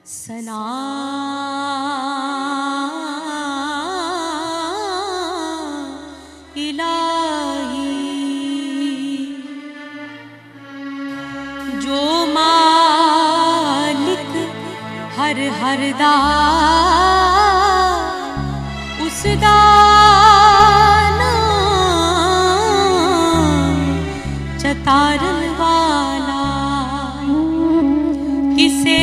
सना इलाही जो मालिक हर हर दा उसदा नाम चतारन वाला किसे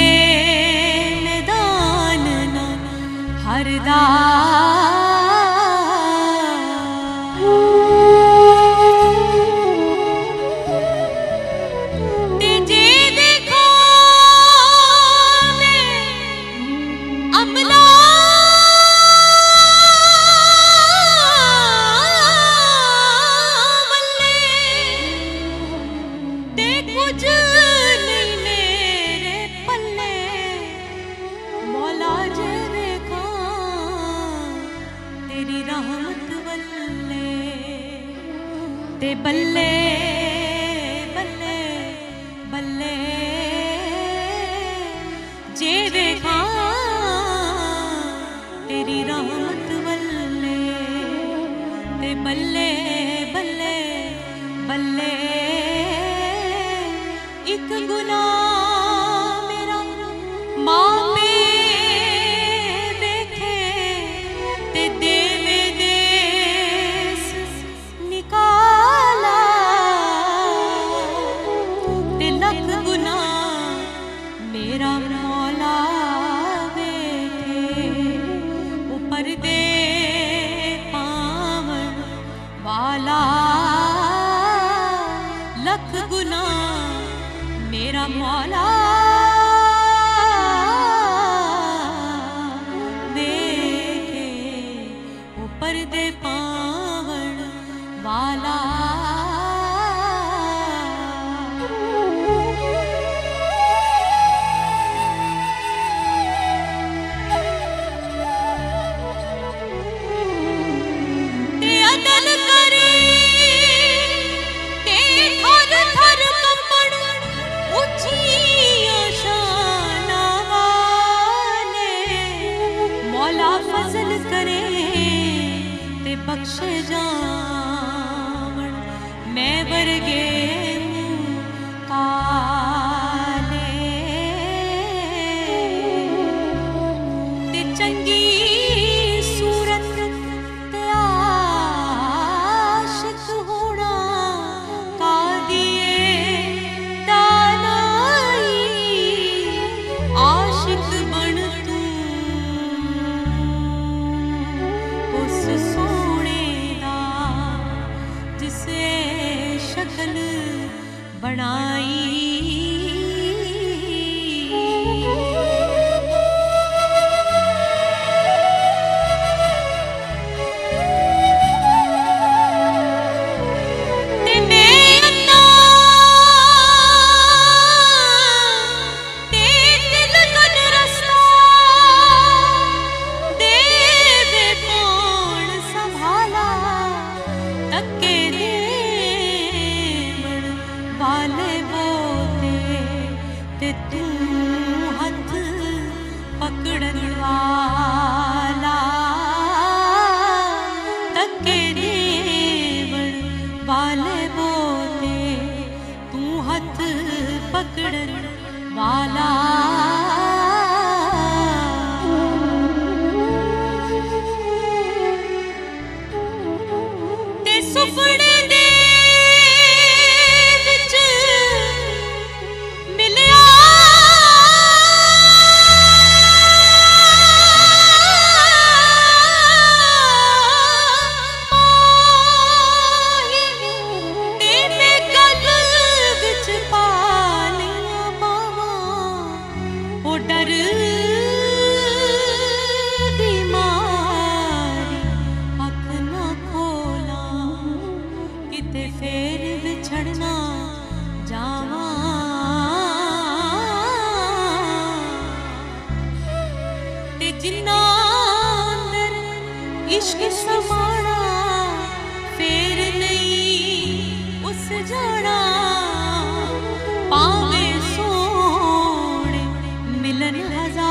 मैदान ना हरदा ते बल्ले बल्ले बल्ले जे देखा तेरी रहमत बल्ले ते बल्ले बल्ले बल्ले एक गुनाह मेरा मां पे देखे ते देवे देस निकाला मेरा मौला बैठे ऊपर दे पावन वाला लख गुना मेरा मौला बैठे ऊपर दे पावन वाला फजल करे ते बख्शे जावन मैं वर्गे काले ते चंगी सूरत ते आशिक होना का दिए दानाई आशिक बन सोने दा जिसे शक्ल बनाई पकड़न वाला तके देवण वाले बोते तू हथ पकड़न वाला ते सुपने डर दी मारी अख ना खोला किते फेर बिछड़ना जावा ते जिन्ना अंदर इश्क समाना फेर नहीं उस जाना पावे सोने मिलन हज़ार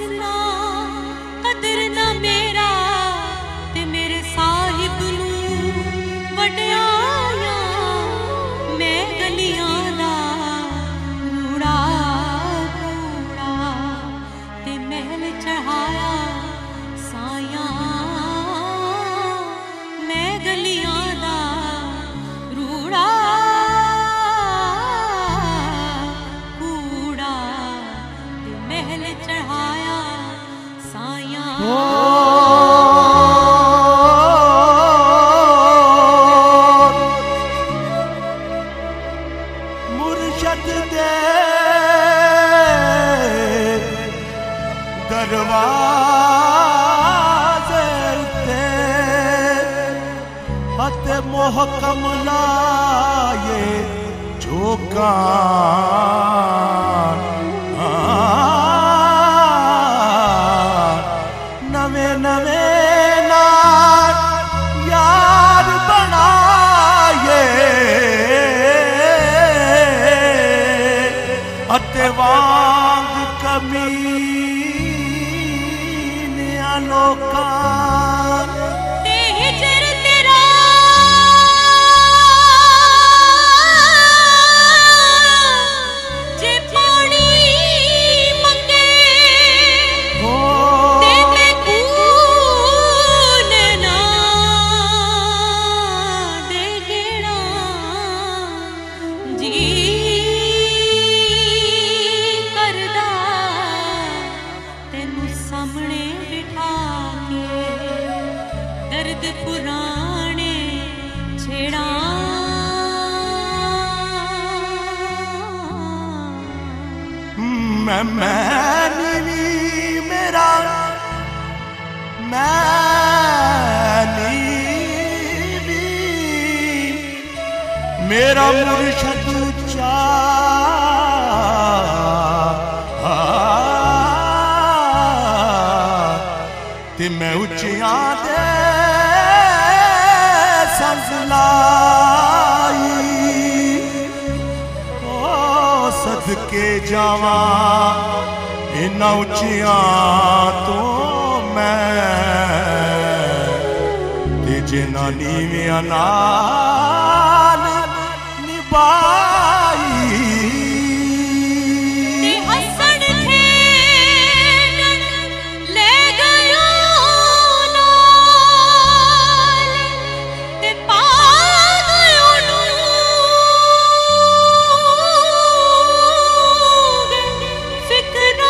करना कदर ना मेरा ते मेरे साहिब नू वड्याया मैं गलियां दा कूड़ा कूड़ा ते महल चढ़ाया साया मैं गलियां दा रूड़ा कूड़ा ते महल चढ़ाया साया मुर्शद दे दरवाजे ते हते मोहकम लाए झोंका नवे नवे नार यार बनाए अते वांग कमीने लोका ते हिजर तेरा जे पानी मंगे ते मैं कून ना दे गेड़ा जी करदा तेनू सामने बिठा के दर्द पुराने छेड़ा मैं नी मेरा मैं नी मेरा मुर्शद चा ते मैं उच्चियां दे संग लाई ओ सदके जावा इन्ना उच्चियां तो मैं ते जिन्ना नीवियां नाल निभाई ते हसन खेडन ले गयो नाल ते पा गयो नूग फिकरा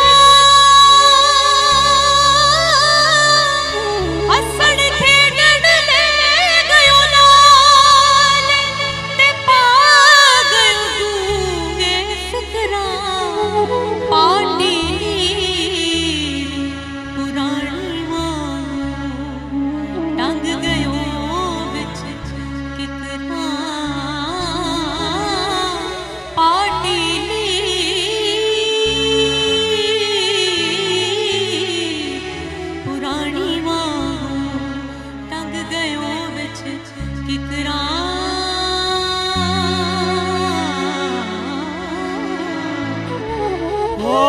हसन खेडन ले गयो नाल ते पा गयो दूगे फिकरा पाटी पुरानी वांगू टंग गयो विच किकरा पाटी पुरानी वांगू टंग गयो विच किकरा ओ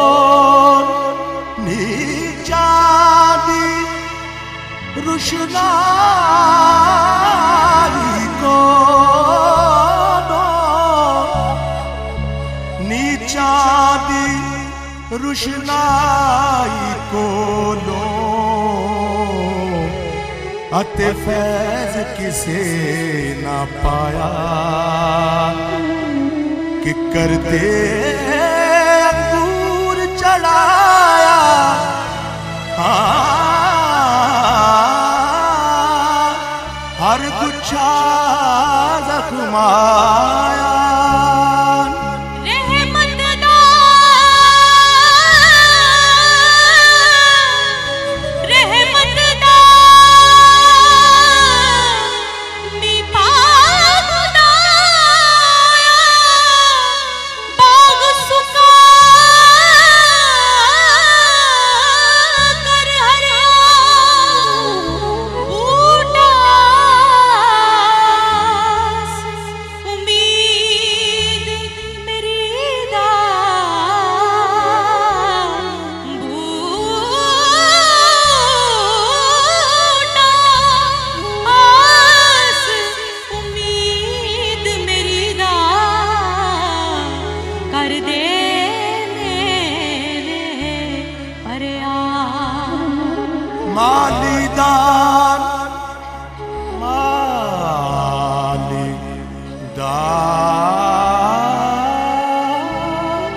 नीचा दी रुशनाई को नीचा दी रुशनाई को लो अते फैज किसे ना पाया कि करते अंगूर चढ़ाया हर गुच्छा जख्माया रहमत दा रहमत दा नी पागुदा बाग सु अरे आ मालीदार मालीदार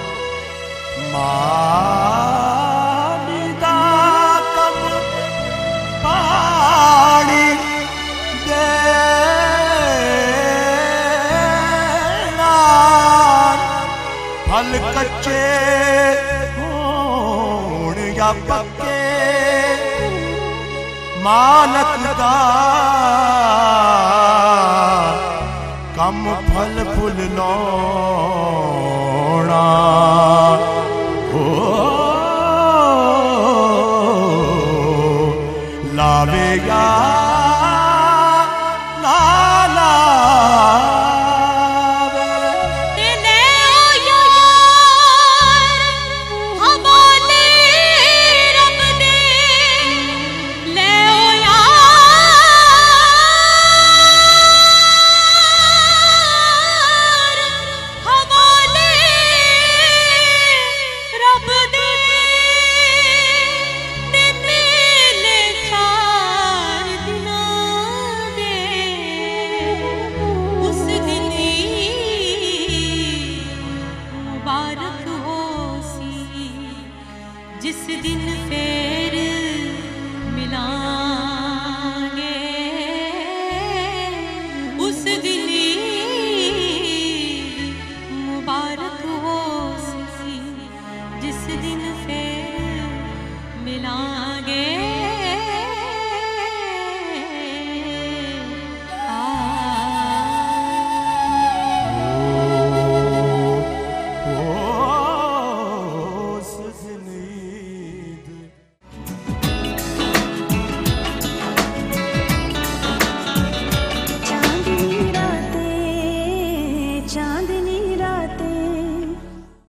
मालीदार कब पानी देना फल कच्चे होण या पक्के मालक दा कम फल फुल लौना ओ लावे या ना लावे तेने ओ यार हवाले रब दे ले ओ यार हवाले रब दे ते मेले चार दिनां दे उस दिन मुबारक हो सी जिस दिन फेर मिलांगे उस दिन मुबारक हो सी जिस दिन फेर मिलांगे